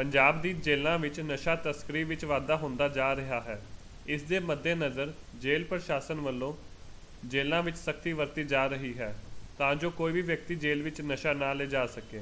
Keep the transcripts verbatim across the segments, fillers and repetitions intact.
पंजाब दी जेलों विच नशा तस्करी विच वाधा हुंदा जा रहा है। इस दे मद्देनज़र जेल प्रशासन वालों जेलों विच सख्ती वरती जा रही है तां जो कोई भी व्यक्ति जेल विच नशा ना ले जा सके।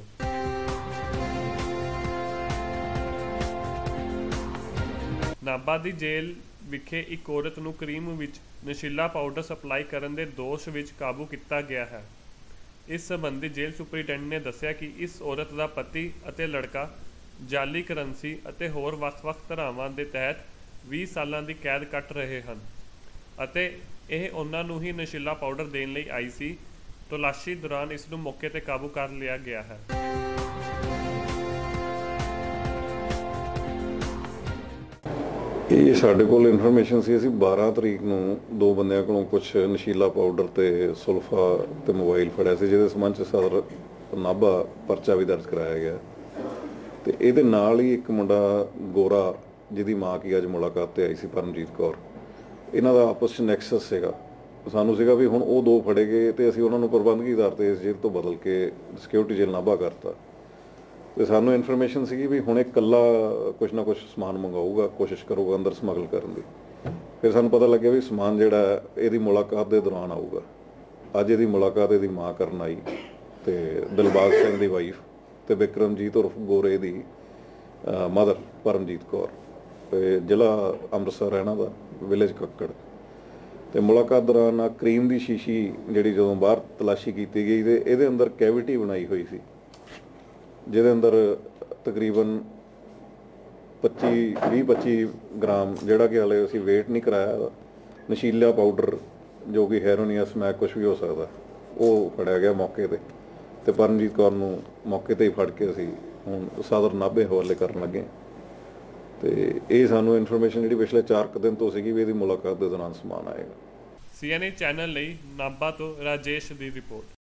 नाभा दी जेल विखे एक औरत नूं क्रीम विच नशीला पाउडर सप्लाई करन दे दोष विच काबू किया गया है। इस संबंधी जेल सुपरिटेंडेंट ने दस्सिया कि इस औरत का पति अते लड़का जाली करंसी अते होर ਵੱਖ-ਵੱਖ ਧਾਰਾਵਾਂ ਦੇ तहत बीस ਸਾਲਾਂ ਦੀ कैद ਕੱਟ ਰਹੇ ਹਨ ਅਤੇ ਇਹ ਉਹਨਾਂ ਨੂੰ ਹੀ ਨਸ਼ੀਲਾ ਪਾਊਡਰ ਦੇਣ ਲਈ ਆਈ ਸੀ। ਤਲਾਸ਼ੀ ਦੌਰਾਨ ਇਸ ਨੂੰ ਮੌਕੇ ਤੇ ਕਾਬੂ ਕਰ ਲਿਆ ਗਿਆ ਹੈ। ਇਹ ਸਾਡੇ ਕੋਲ ਇਨਫੋਰਮੇਸ਼ਨ ਸੀ, ਅਸੀਂ ਬਾਰਾਂ ਤਰੀਕ ਨੂੰ ਦੋ ਬੰਦਿਆਂ ਕੋਲੋਂ ਕੁਝ ਨਸ਼ੀਲਾ ਪਾਊਡਰ ਤੇ ਸੁਲਫਾ ਤੇ ਮੋਬਾਈਲ ਫੜਿਆ ਸੀ, ਜਿਹਦੇ ਸੰਬੰਧ ਚ ਸਦਰ ਨਾਭਾ ਪਰਚਾ ਵੀ ਦਰਜ ਕਰਾਇਆ ਗਿਆ। ਤੇ ਇਹਦੇ ਨਾਲ ਹੀ ਇੱਕ ਮੁੰਡਾ ਗੋਰਾ ਜਿਹਦੀ ਮਾਂ ਕੀ ਅੱਜ ਮੁਲਾਕਾਤ ਤੇ ਆਈ ਸੀ, ਪਰਮਜੀਤ ਕੌਰ, ਇਹਨਾਂ ਦਾ ਆਪਸ 'ਚ ਨੈਕਸਸ ਸੀਗਾ। ਸਾਨੂੰ ਸੀਗਾ ਵੀ ਹੁਣ ਉਹ ਦੋ ਫੜੇ ਗਏ ਤੇ ਅਸੀਂ ਉਹਨਾਂ ਨੂੰ ਪ੍ਰਬੰਧਕੀ ਆਧਾਰ ਤੇ ਇਸ ਜੇਲ੍ਹ ਤੋਂ ਬਦਲ ਕੇ ਸਿਕਿਉਰਿਟੀ ਜੇਲ੍ਹ ਨਾਭਾ ਕਰਤਾ। ਤੇ ਸਾਨੂੰ ਇਨਫੋਰਮੇਸ਼ਨ ਸੀਗੀ ਵੀ ਹੁਣ ਇਹ ਇਕੱਲਾ ਕੁਛ ਨਾ ਕੁਛ ਸਮਾਨ ਮੰਗਾਊਗਾ, ਕੋਸ਼ਿਸ਼ ਕਰੂਗਾ ਅੰਦਰ ਸਮਗਲ ਕਰਨ ਦੀ। ਫਿਰ ਸਾਨੂੰ ਪਤਾ ਲੱਗਿਆ ਵੀ ਸਮਾਨ ਜਿਹੜਾ ਇਹਦੀ ਮੁਲਾਕਾਤ ਦੇ ਦੌਰਾਨ ਆਊਗਾ। ਅੱਜ ਇਹਦੀ ਮੁਲਾਕਾਤ ਇਹਦੀ ਮਾਂ ਕਰਨ ਆਈ ਤੇ ਦਿਲਬਾਗ ਸਿੰਘ ਦੀ ਵਾਈਫ ਤੇ ਵਿਕਰਮਜੀਤ ਉਰਫ ਗੋਰੇ ਦੀ ਮਦਰ ਪਰਮਜੀਤ ਕੌਰ, ਜ਼ਿਲ੍ਹਾ ਅੰਮ੍ਰਿਤਸਰ ਇਹਨਾਂ ਦਾ, ਵਿਲੇਜ ਕੱਕੜ। ਤੇ ਮੁਲਾਕਾਤ ਦੌਰਾਨ ਆ ਕਰੀਮ ਦੀ ਸ਼ੀਸ਼ੀ ਜਿਹੜੀ ਜਦੋਂ ਬਾਹਰ ਤਲਾਸ਼ੀ ਕੀਤੀ ਗਈ ਤੇ ਇਹਦੇ ਅੰਦਰ ਕੈਵਿਟੀ ਬਣਾਈ ਹੋਈ ਸੀ, ਜਿਹਦੇ ਅੰਦਰ ਤਕਰੀਬਨ ਪੱਚੀ ਵੀਹ ਪੱਚੀ ਗ੍ਰਾਮ, ਜਿਹੜਾ ਕਿ ਹਾਲੇ ਅਸੀਂ ਵੇਟ ਨਹੀਂ ਕਰਾਇਆ, ਨਸ਼ੀਲਾ ਪਾਊਡਰ ਜੋ ਕਿ ਹੈਰੋਇਨ ਜਾਂ ਸਮੈਕ ਕੁਛ ਵੀ ਹੋ ਸਕਦਾ, ਉਹ ਫੜਿਆ ਗਿਆ ਮੌਕੇ ਤੇ। ਤੇ ਪਰਮਜੀਤ ਕੌਰ ਨੂੰ ਮੌਕੇ ਤੇ ਹੀ ਫੜ ਕੇ ਅਸੀਂ ਹੁਣ ਸਦਰ ਨਾਭੇ ਹਵਾਲੇ ਕਰਨ ਲੱਗੇ। ਤੇ ਇਹ ਸਾਨੂੰ ਇਨਫੋਰਮੇਸ਼ਨ ਜਿਹੜੀ ਪਿਛਲੇ ਚਾਰ ਕੁ ਦਿਨ ਤੋਂ ਸੀਗੀ ਵੀ ਇਹਦੀ ਮੁਲਾਕਾਤ ਦੇ ਦੌਰਾਨ ਸਮਾਨ ਆਏਗਾ। ਸੀ ਐਨ ਏ ਚੈਨਲ ਲਈ ਨਾਭਾ ਤੋਂ ਰਾਜੇਸ਼ ਦੀ ਰਿਪੋਰਟ।